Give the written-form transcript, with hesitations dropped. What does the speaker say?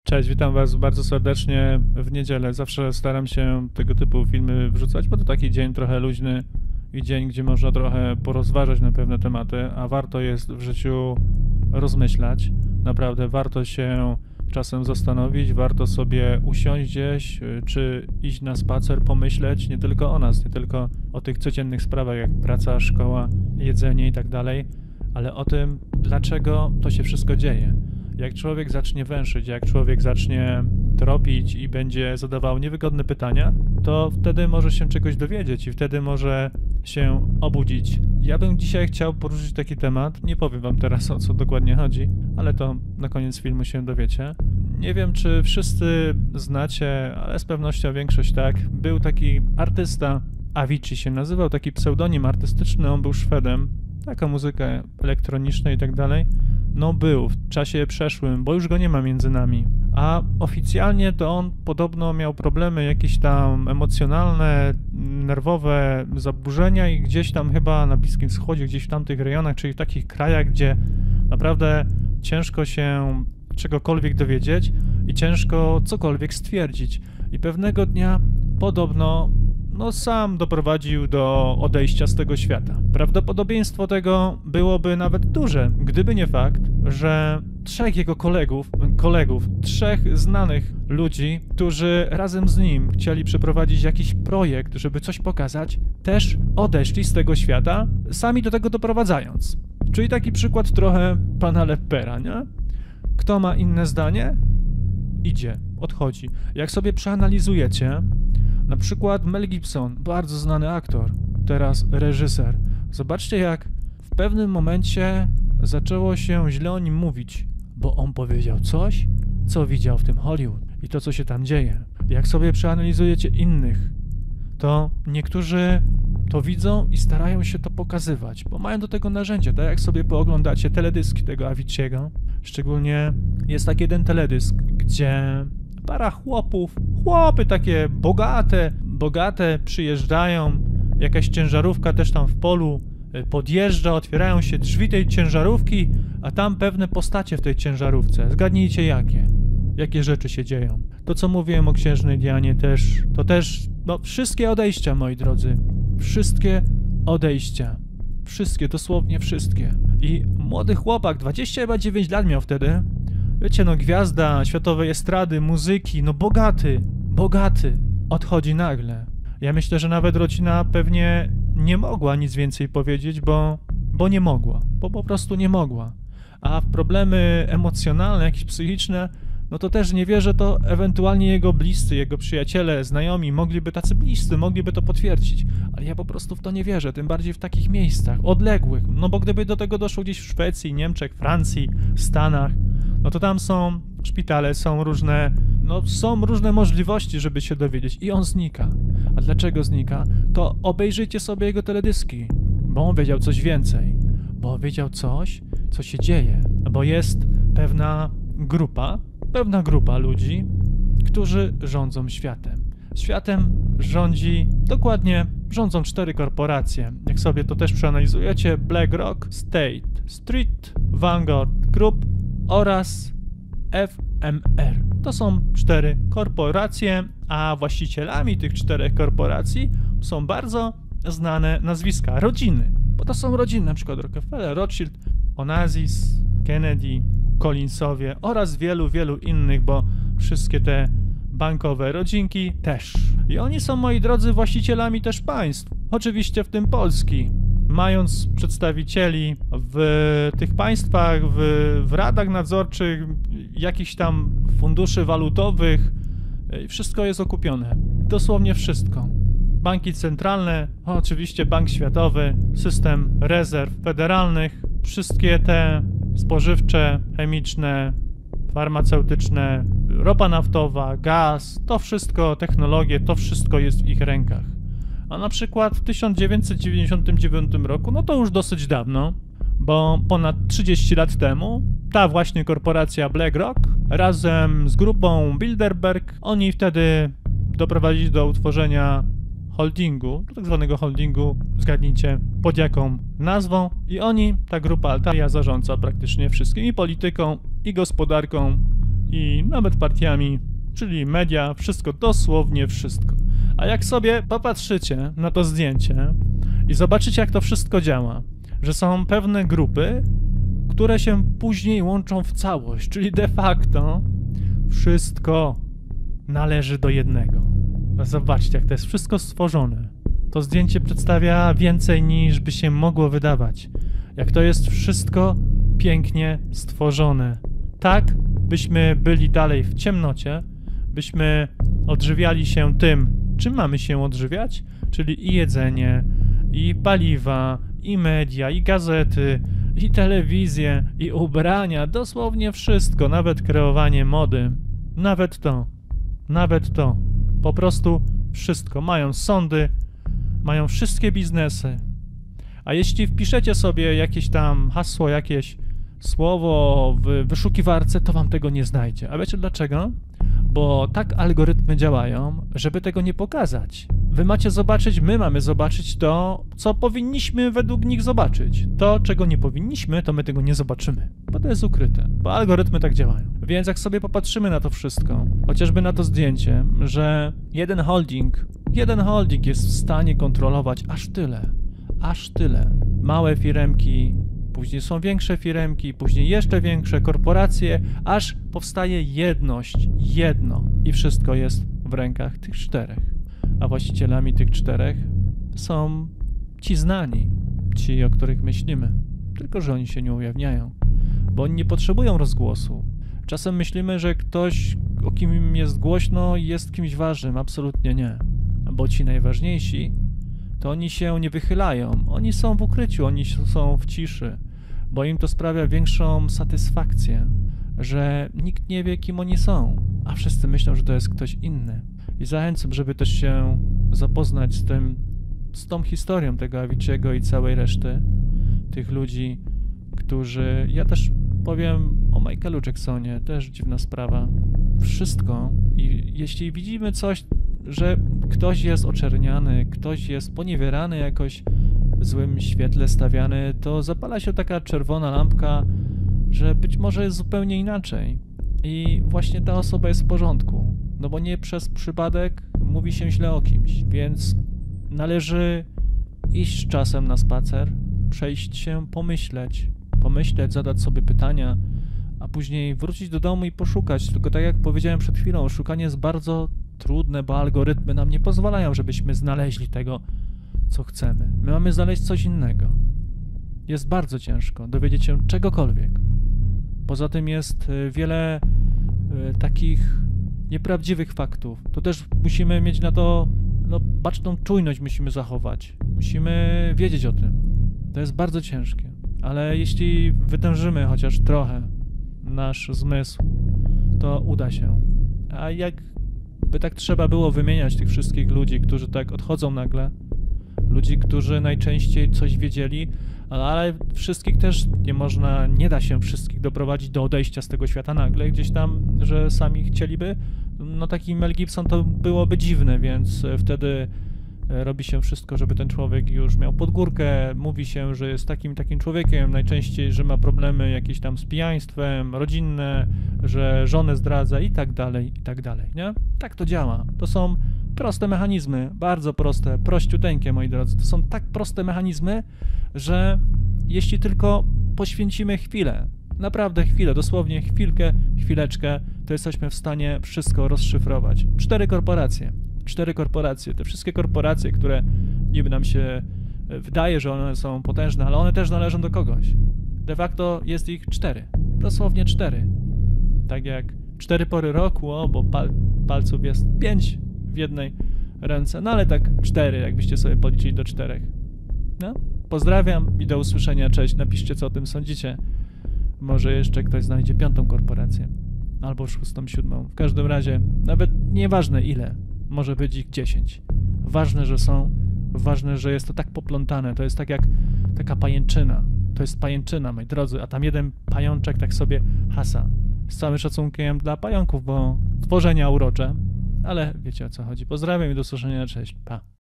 Cześć, witam Was bardzo serdecznie w niedzielę. Zawsze staram się tego typu filmy wrzucać, bo to taki dzień trochę luźny i dzień, gdzie można trochę porozważać na pewne tematy, a warto jest w życiu rozmyślać. Naprawdę warto się czasem zastanowić, warto sobie usiąść gdzieś, czy iść na spacer, pomyśleć nie tylko o nas, nie tylko o tych codziennych sprawach jak praca, szkoła, jedzenie i tak dalej, ale o tym, dlaczego to się wszystko dzieje. Jak człowiek zacznie węszyć, jak człowiek zacznie tropić i będzie zadawał niewygodne pytania, to wtedy może się czegoś dowiedzieć i wtedy może się obudzić. Ja bym dzisiaj chciał poruszyć taki temat, nie powiem wam teraz, o co dokładnie chodzi, ale to na koniec filmu się dowiecie. Nie wiem, czy wszyscy znacie, ale z pewnością większość tak. Był taki artysta, Avicii się nazywał, taki pseudonim artystyczny, on był Szwedem, taka muzyka elektroniczna i tak dalej. No był w czasie przeszłym, bo już go nie ma między nami. A oficjalnie to on podobno miał problemy jakieś tam emocjonalne, nerwowe zaburzenia i gdzieś tam chyba na Bliskim Wschodzie, gdzieś w tamtych rejonach, czyli w takich krajach, gdzie naprawdę ciężko się czegokolwiek dowiedzieć i ciężko cokolwiek stwierdzić. I pewnego dnia podobno sam doprowadził do odejścia z tego świata. Prawdopodobieństwo tego byłoby nawet duże, gdyby nie fakt, że trzech jego kolegów, trzech znanych ludzi, którzy razem z nim chcieli przeprowadzić jakiś projekt, żeby coś pokazać, też odeszli z tego świata, sami do tego doprowadzając. Czyli taki przykład trochę pana Lepera, nie? Kto ma inne zdanie? Idzie, odchodzi. Jak sobie przeanalizujecie, na przykład Mel Gibson, bardzo znany aktor, teraz reżyser. Zobaczcie, jak w pewnym momencie zaczęło się źle o nim mówić, bo on powiedział coś, co widział w tym Hollywood i to, co się tam dzieje. Jak sobie przeanalizujecie innych, to niektórzy to widzą i starają się to pokazywać, bo mają do tego narzędzie. Tak jak sobie pooglądacie teledyski tego Aviciiego, szczególnie jest taki jeden teledysk, gdzie para chłopy takie bogate przyjeżdżają, jakaś ciężarówka też tam w polu podjeżdża, otwierają się drzwi tej ciężarówki, a tam pewne postacie w tej ciężarówce. Zgadnijcie jakie rzeczy się dzieją. To, co mówiłem o księżnej Dianie też, wszystkie odejścia, moi drodzy. Wszystkie odejścia. Wszystkie, dosłownie wszystkie. I młody chłopak, 29 lat miał wtedy, wiecie, gwiazda światowej estrady, muzyki, bogaty, odchodzi nagle. Ja myślę, że nawet rodzina pewnie nie mogła nic więcej powiedzieć, bo nie mogła, bo po prostu nie mogła. A w problemy emocjonalne, jakieś psychiczne, to też nie wierzę, to ewentualnie jego bliscy, jego przyjaciele, znajomi mogliby to potwierdzić. Ale ja po prostu w to nie wierzę, tym bardziej w takich miejscach, odległych. Bo gdyby do tego doszło gdzieś w Szwecji, Niemczech, Francji, Stanach, to tam są szpitale, są różne możliwości, żeby się dowiedzieć i on znika. A dlaczego znika? To obejrzyjcie sobie jego teledyski, bo on wiedział coś więcej, bo on wiedział coś, co się dzieje, bo jest pewna grupa ludzi, którzy rządzą światem. Światem rządzą 4 korporacje. Jak sobie to też przeanalizujecie, BlackRock, State Street, Vanguard Group oraz FMR. To są 4 korporacje, a właścicielami tych 4 korporacji są bardzo znane nazwiska, rodziny. Bo to są rodziny, na przykład Rockefeller, Rothschild, Onassis, Kennedy, Collinsowie oraz wielu innych, bo wszystkie te bankowe rodzinki też. I oni są, moi drodzy, właścicielami też państw. Oczywiście w tym Polski. Mając przedstawicieli w tych państwach, w radach nadzorczych, jakichś tam funduszy walutowych, wszystko jest okupione. Dosłownie wszystko. Banki centralne, oczywiście Bank Światowy, system rezerw federalnych, wszystkie te spożywcze, chemiczne, farmaceutyczne, ropa naftowa, gaz, to wszystko, technologie, to wszystko jest w ich rękach. A na przykład w 1999 roku, to już dosyć dawno, bo ponad 30 lat temu, ta właśnie korporacja BlackRock razem z grupą Bilderberg, oni wtedy doprowadzili do utworzenia holdingu, tak zwanego holdingu, zgadnijcie pod jaką nazwą, i ta grupa Altaria zarządza praktycznie wszystkim, i polityką, i gospodarką, i nawet partiami, czyli media, wszystko, dosłownie wszystko. A jak sobie popatrzycie na to zdjęcie i zobaczycie, jak to wszystko działa, że są pewne grupy, które się później łączą w całość, czyli de facto wszystko należy do jednego. Zobaczcie, jak to jest wszystko stworzone. To zdjęcie przedstawia więcej, niż by się mogło wydawać. Jak to jest wszystko pięknie stworzone. Tak, byśmy byli dalej w ciemnocie, byśmy odżywiali się tym, czym mamy się odżywiać, czyli i jedzenie, i paliwa, i media, i gazety, i telewizję, i ubrania, dosłownie wszystko, nawet kreowanie mody. Nawet to. Po prostu wszystko. Mają sądy, mają wszystkie biznesy. A jeśli wpiszecie sobie jakieś tam hasło, jakieś słowo w wyszukiwarce, to wam tego nie znajdzie. A wiecie dlaczego? Bo tak algorytmy działają, żeby tego nie pokazać. Wy macie zobaczyć, my mamy zobaczyć to, co powinniśmy według nich zobaczyć. To, czego nie powinniśmy, to my tego nie zobaczymy, bo to jest ukryte, bo algorytmy tak działają. Więc jak sobie popatrzymy na to wszystko, chociażby na to zdjęcie, że jeden holding jest w stanie kontrolować aż tyle. Małe firemki, później są większe firemki, później jeszcze większe korporacje, aż powstaje jedno i wszystko jest w rękach tych czterech. A właścicielami tych czterech są ci znani, ci, o których myślimy, tylko że oni się nie ujawniają, bo oni nie potrzebują rozgłosu. Czasem myślimy, że ktoś, o kim jest głośno, jest kimś ważnym. Absolutnie nie. Bo ci najważniejsi, to oni się nie wychylają. Oni są w ukryciu, oni są w ciszy, bo im to sprawia większą satysfakcję, że nikt nie wie, kim oni są, a wszyscy myślą, że to jest ktoś inny. I zachęcam, żeby też się zapoznać z tą historią tego Avicii'ego i całej reszty tych ludzi, którzy... Ja też powiem o Michaelu Jacksonie, też dziwna sprawa. Wszystko. I jeśli widzimy coś, że ktoś jest oczerniany, ktoś jest poniewierany jakoś w złym świetle stawiany, to zapala się taka czerwona lampka, że być może jest zupełnie inaczej. I właśnie ta osoba jest w porządku. No bo nie przez przypadek mówi się źle o kimś, więc należy iść czasem na spacer, przejść się, pomyśleć, zadać sobie pytania, a później wrócić do domu i poszukać. Tylko tak jak powiedziałem przed chwilą, szukanie jest bardzo trudne, bo algorytmy nam nie pozwalają, żebyśmy znaleźli tego, co chcemy. My mamy znaleźć coś innego. Jest bardzo ciężko dowiedzieć się czegokolwiek. Poza tym jest wiele takich nieprawdziwych faktów. To też musimy mieć na to, baczną czujność musimy zachować. Musimy wiedzieć o tym. To jest bardzo ciężkie. Ale jeśli wytężymy chociaż trochę nasz zmysł, to uda się. A jakby tak trzeba było wymieniać tych wszystkich ludzi, którzy tak odchodzą nagle, ludzi, którzy najczęściej coś wiedzieli, ale wszystkich też nie da się wszystkich doprowadzić do odejścia z tego świata nagle, gdzieś tam, że sami chcieliby. No taki Mel Gibson to byłoby dziwne, więc wtedy robi się wszystko, żeby ten człowiek już miał pod górkę, mówi się, że jest takim człowiekiem, najczęściej, że ma problemy jakieś tam z pijaństwem, rodzinne, że żonę zdradza i tak dalej, nie? Tak to działa. To są proste mechanizmy, bardzo proste, prościuteńkie, moi drodzy. To są tak proste mechanizmy, że jeśli tylko poświęcimy chwilę, naprawdę chwilę, dosłownie chwileczkę, to jesteśmy w stanie wszystko rozszyfrować. 4 korporacje, te wszystkie korporacje, które niby nam się wydaje, że one są potężne, ale one też należą do kogoś. De facto jest ich 4, dosłownie 4. Tak jak 4 pory roku, bo palców jest 5 w jednej ręce, no ale tak 4, jakbyście sobie policzyli do 4. No, pozdrawiam i do usłyszenia, cześć, napiszcie, co o tym sądzicie. Może jeszcze ktoś znajdzie 5. korporację, albo 6., 7. W każdym razie, nawet nieważne ile, może być ich 10. Ważne, że są, ważne, że jest to tak poplątane, to jest tak jak taka pajęczyna. To jest pajęczyna, moi drodzy, a tam jeden pajączek tak sobie hasa. Z całym szacunkiem dla pająków, bo tworzenia urocze, ale wiecie, o co chodzi. Pozdrawiam i do usłyszenia, cześć, pa.